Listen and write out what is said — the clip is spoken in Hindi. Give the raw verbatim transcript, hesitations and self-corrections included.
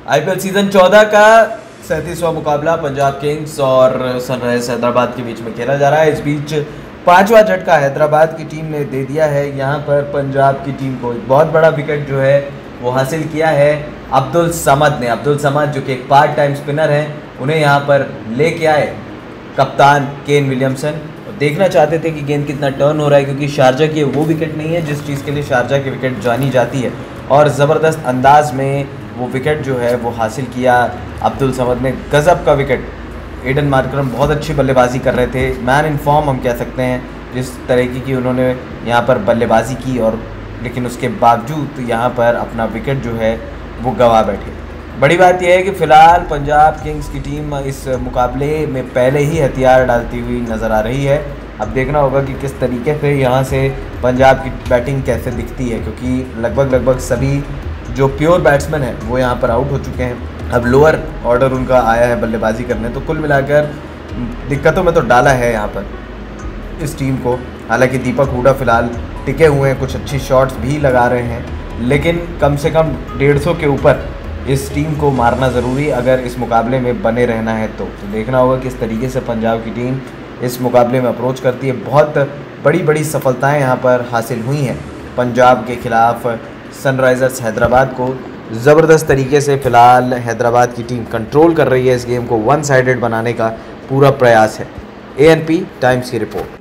आईपीएल सीजन चौदह का सैंतीसवां मुकाबला पंजाब किंग्स और सनराइजर्स हैदराबाद के बीच में खेला जा रहा है। इस बीच पांचवा झटका हैदराबाद की टीम ने दे दिया है। यहाँ पर पंजाब की टीम को एक बहुत बड़ा विकेट जो है वो हासिल किया है अब्दुल समद ने। अब्दुल समद जो कि एक पार्ट टाइम स्पिनर हैं, उन्हें यहाँ पर लेके आए कप्तान केन विलियमसन। देखना चाहते थे कि गेंद कितना टर्न हो रहा है, क्योंकि शारजा की वो विकेट नहीं है जिस चीज़ के लिए शारजा की विकेट जानी जाती है, और ज़बरदस्त अंदाज में वो विकेट जो है वो हासिल किया अब्दुल समद ने। गज़ब का विकेट। एडन मार्करम बहुत अच्छी बल्लेबाजी कर रहे थे, मैन इन फॉर्म हम कह सकते हैं, जिस तरीके की उन्होंने यहाँ पर बल्लेबाजी की, और लेकिन उसके बावजूद यहाँ पर अपना विकेट जो है वो गंवा बैठे। बड़ी बात यह है कि फ़िलहाल पंजाब किंग्स की टीम इस मुकाबले में पहले ही हथियार डालती हुई नज़र आ रही है। अब देखना होगा कि किस तरीके से यहाँ से पंजाब की बैटिंग कैसे दिखती है, क्योंकि लगभग लगभग सभी जो प्योर बैट्समैन हैं वो यहाँ पर आउट हो चुके हैं। अब लोअर ऑर्डर उनका आया है बल्लेबाजी करने, तो कुल मिलाकर दिक्कतों में तो डाला है यहाँ पर इस टीम को। हालांकि दीपक हुडा फ़िलहाल टिके हुए हैं, कुछ अच्छी शॉट्स भी लगा रहे हैं, लेकिन कम से कम डेढ़ सौ के ऊपर इस टीम को मारना ज़रूरी अगर इस मुकाबले में बने रहना है। तो, तो देखना होगा किस तरीके से पंजाब की टीम इस मुकाबले में अप्रोच करती है। बहुत बड़ी बड़ी सफलताएं यहाँ पर हासिल हुई हैं पंजाब के खिलाफ। सनराइज़र्स हैदराबाद को ज़बरदस्त तरीके से फ़िलहाल हैदराबाद की टीम कंट्रोल कर रही है। इस गेम को वन साइडेड बनाने का पूरा प्रयास है। एएनपी टाइम्स की रिपोर्ट।